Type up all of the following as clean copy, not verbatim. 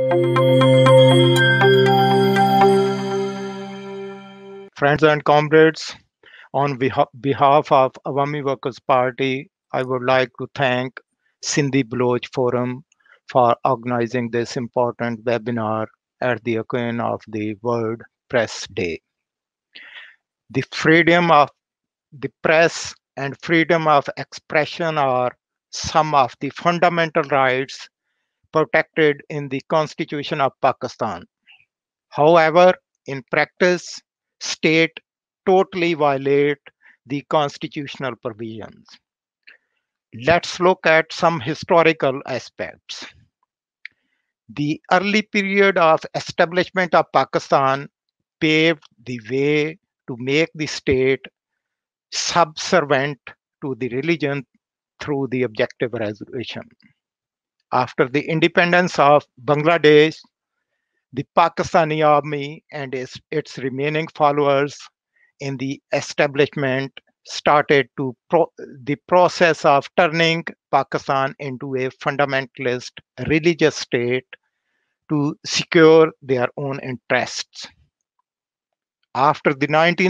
Friends and comrades, on behalf of Awami Workers Party, I would like to thank Sindhi Baloch Forum for organizing this important webinar at the occasion of the World Press Day. The freedom of the press and freedom of expression are some of the fundamental rights protected in the Constitution of Pakistan. However, in practice, state totally violate the constitutional provisions. Let's look at some historical aspects. The early period of establishment of Pakistan paved the way to make the state subservient to the religion through the objective resolution. After the independence of Bangladesh, the Pakistani army and its remaining followers in the establishment started the process of turning Pakistan into a fundamentalist religious state to secure their own interests. After the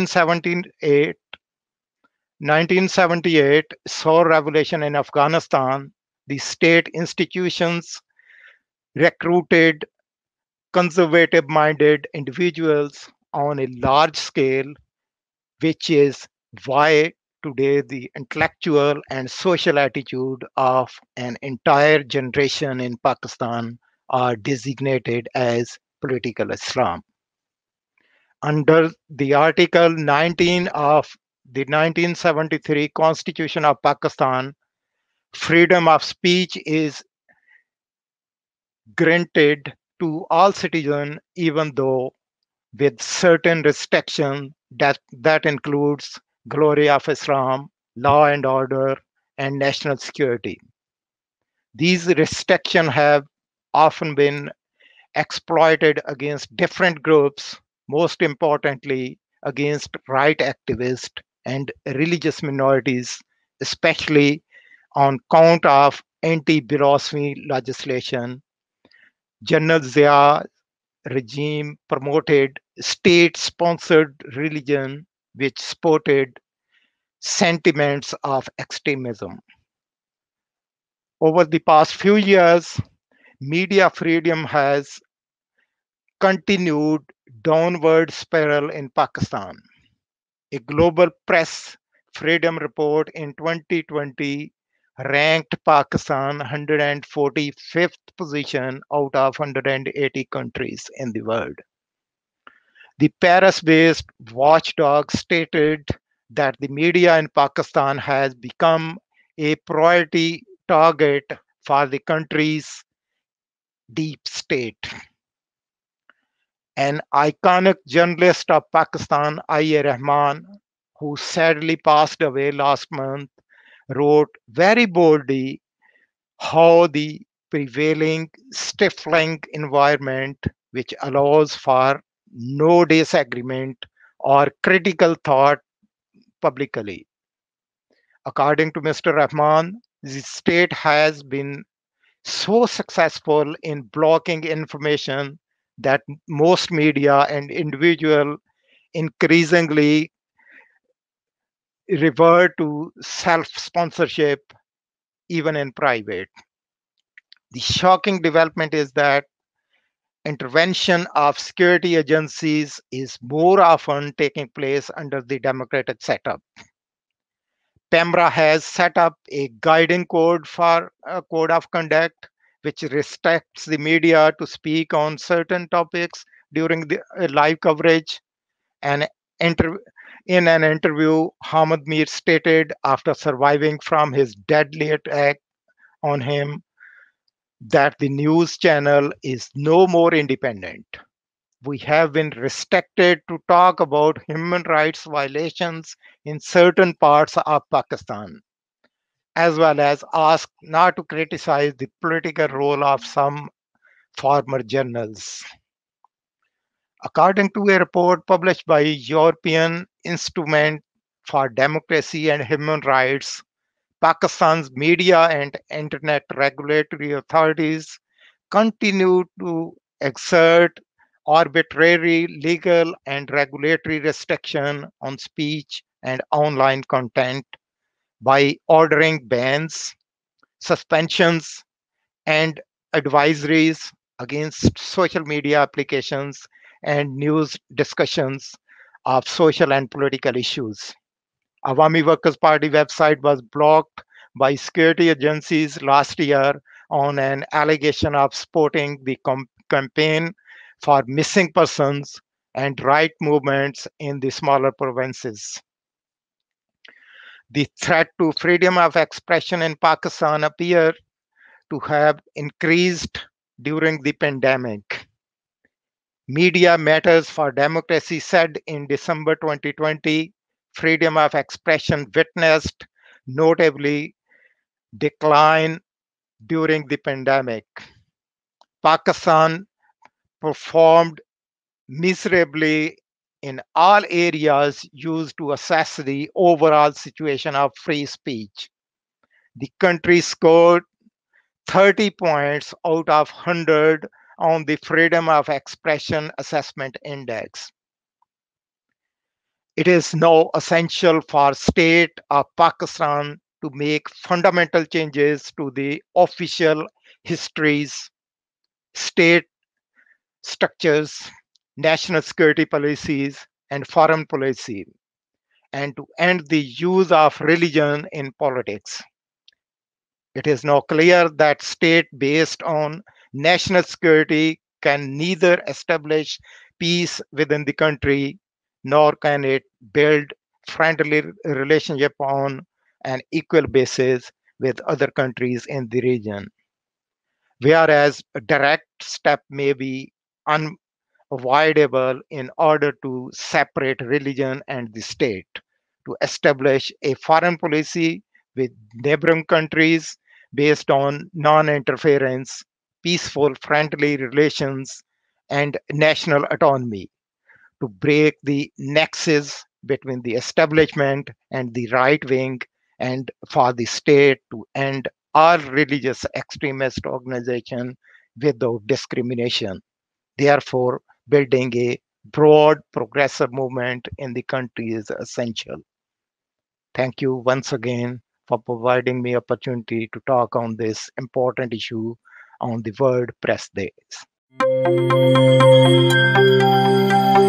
1978 saw revolution in Afghanistan, the state institutions recruited conservative-minded individuals on a large scale, which is why today the intellectual and social attitude of an entire generation in Pakistan are designated as political Islam. Under the Article 19 of the 1973 Constitution of Pakistan, freedom of speech is granted to all citizens, even though with certain restrictions that includes glory of Islam, law and order, and national security. These restrictions have often been exploited against different groups, most importantly against right activists and religious minorities, especially on count of anti-blasphemy legislation. General Zia regime promoted state-sponsored religion which supported sentiments of extremism. Over the past few years, media freedom has continued downward spiral in Pakistan. A global press freedom report in 2020 ranked Pakistan 145th position out of 180 countries in the world. The Paris-based watchdog stated that the media in Pakistan has become a priority target for the country's deep state. An iconic journalist of Pakistan, I.A. Rahman, who sadly passed away last month, wrote very boldly how the prevailing stifling environment, which allows for no disagreement or critical thought publicly. According to Mr. Rahman, the state has been so successful in blocking information that most media and individual increasingly revert to self-sponsorship even in private. The shocking development is that intervention of security agencies is more often taking place under the democratic setup. PEMRA has set up a guiding code for a code of conduct which restricts the media to speak on certain topics during the live coverage. And in an interview, Hamid Mir stated after surviving from his deadly attack on him that the news channel is no more independent. We have been restricted to talk about human rights violations in certain parts of Pakistan, as well as asked not to criticize the political role of some former journals. According to a report published by European Instrument for Democracy and Human Rights, Pakistan's media and internet regulatory authorities continue to exert arbitrary legal and regulatory restriction on speech and online content by ordering bans, suspensions, and advisories against social media applications and news discussions of social and political issues. Awami Workers Party website was blocked by security agencies last year on an allegation of supporting the campaign for missing persons and right movements in the smaller provinces. The threat to freedom of expression in Pakistan appear to have increased during the pandemic. Media Matters for Democracy said in December 2020, freedom of expression witnessed notably decline during the pandemic. Pakistan performed miserably in all areas used to assess the overall situation of free speech. The country scored 30 points out of 100 on the Freedom of Expression Assessment Index. It is now essential for state of Pakistan to make fundamental changes to the official histories, state structures, national security policies, and foreign policy, and to end the use of religion in politics. It is now clear that state based on national security can neither establish peace within the country nor can it build friendly relationship on an equal basis with other countries in the region. Whereas a direct step may be unavoidable in order to separate religion and the state, to establish a foreign policy with neighboring countries based on non interference, peaceful, friendly relations, and national autonomy, to break the nexus between the establishment and the right wing, and for the state to end all religious extremist organization without discrimination. Therefore, building a broad progressive movement in the country is essential. Thank you once again for providing me opportunity to talk on this important issue on the World Press Days.